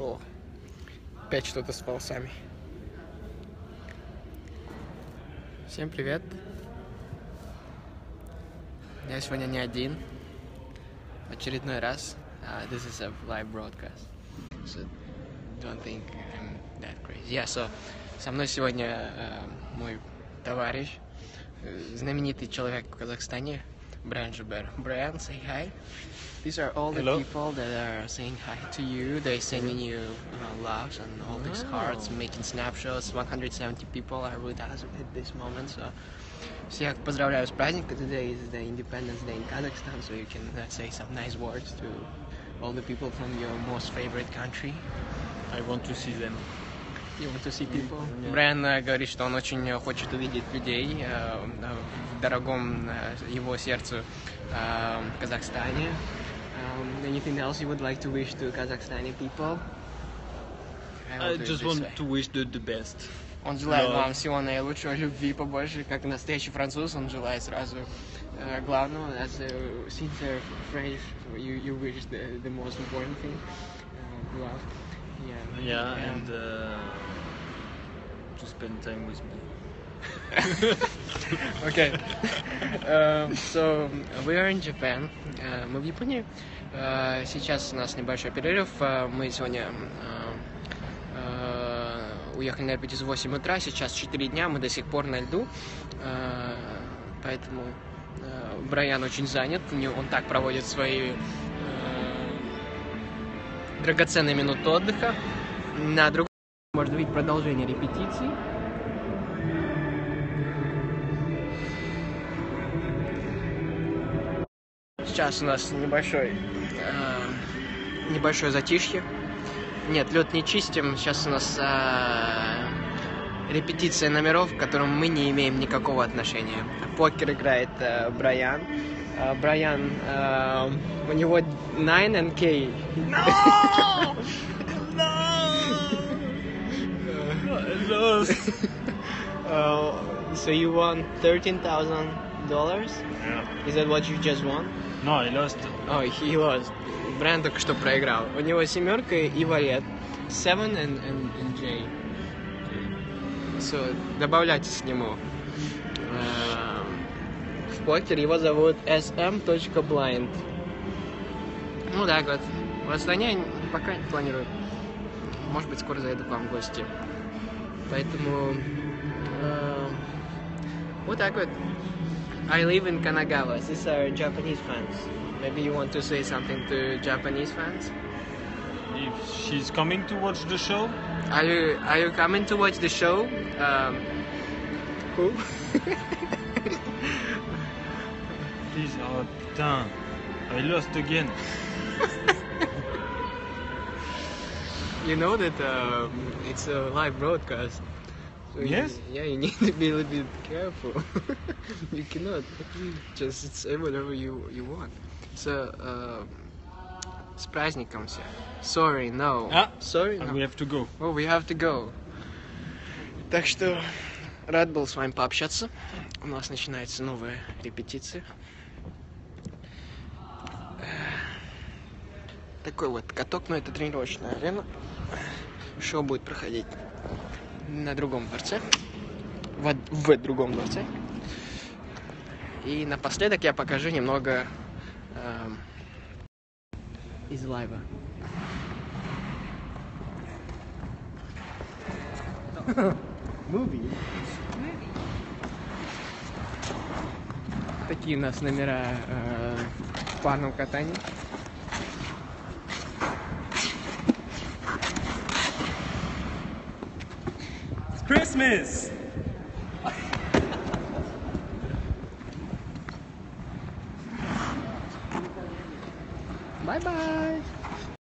О, опять что-то с волосами. Всем привет. Я сегодня не один. Очередной раз. This is a live broadcast. So don't think I'm that crazy. Yeah, so со мной сегодня мой товарищ, знаменитый человек в Казахстане, Брайан Жубер. Брайан, say hi. These are all the people that are saying hi to you. They're sending you loves and all these hearts, making snapshots. 170 people are with us at this moment. So, всех поздравляю с праздником. Today is the Independence Day in Kazakhstan, so you can say some nice words to all the people from your most favorite country. I want to see them. You want to see people? Yeah. Брайан говорит, что он очень хочет увидеть людей в дорогом его сердцу Казахстане. Anything else you would like to wish to Kazakhstani people? I just want to wish the best. Он желает вам всего наилучшего, любви побольше, как настоящий француз, он желает сразу главного, as a sincere French, you wish the most important thing, love. Yeah, and to spend time with me. Okay. So we are in Japan. Мы в Японии. Сейчас у нас небольшой перерыв. Мы сегодня уехали на репетицию в 8 утра. Сейчас 4 дня. Мы до сих пор на льду. Поэтому Брайан очень занят. Он так проводит свои драгоценные минуты отдыха. На другом можно видеть продолжение репетиций. Сейчас у нас небольшое затишье. Нет, лед не чистим. Сейчас у нас репетиция номеров, к которым мы не имеем никакого отношения. Покер играет Брайан. Брайан, у него 9 and K. No! No! So you won $13,000? Yeah. Is that what you just won? No, I lost. Oh, he lost. Брайан только что проиграл. У него семерка и валет. 7 and J. So, добавляйтесь к нему. В покер его зовут sm.blind. Ну да, вот. В Астане пока не планирую. Может быть, скоро заеду к вам в гости. Поэтому... вот так вот. I live in Kanagawa. These are Japanese fans. Maybe you want to say something to Japanese fans? If she's coming to watch the show? Are you coming to watch the show? Who? Please, oh putain, I lost again. You know that it's a live broadcast. So yes? You need to be a little bit careful. You cannot just say whatever you want. So, с праздником всех. Sorry, no. Sorry, no. We have to go. Oh, we have to go. Так что, рад был с вами пообщаться. У нас начинается новая репетиция. Такой вот каток, но это тренировочная арена. Шоу будет проходить на другом дворце. В другом дворце. И напоследок я покажу немного из лайва. Movie. Такие у нас номера в парном катании. Christmas! Bye bye!